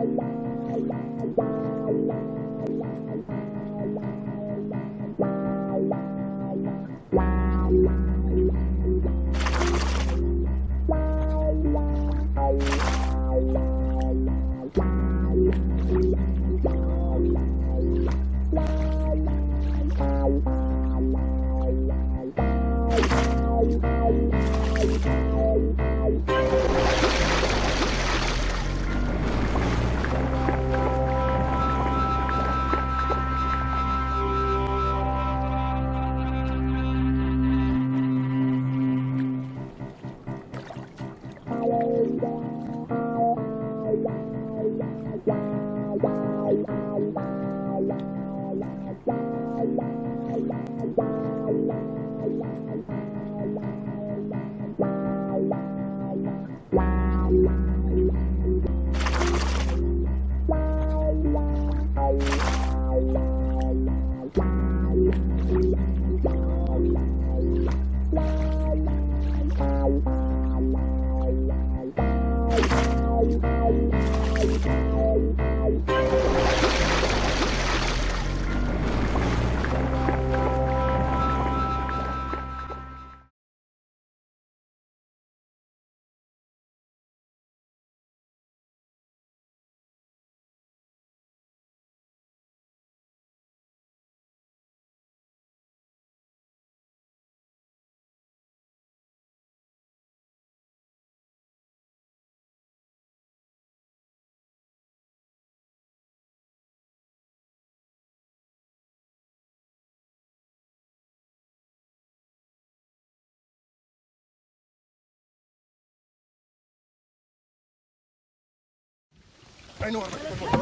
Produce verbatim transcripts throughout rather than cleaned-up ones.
Enorme.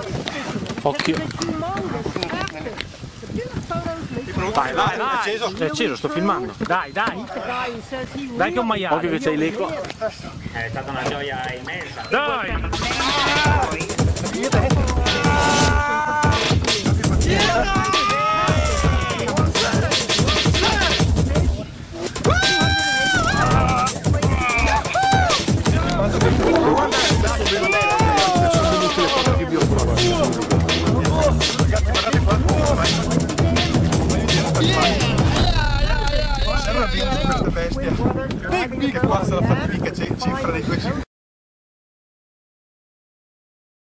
Occhio. Dai, dai, dai. È acceso? È acceso, sto filmando. Dai, dai. Dai che è un maiale. Occhio che c'hai l'eco. È stata una gioia immensa. Dai! Bestia. Mica qua se la fatica cifra dei due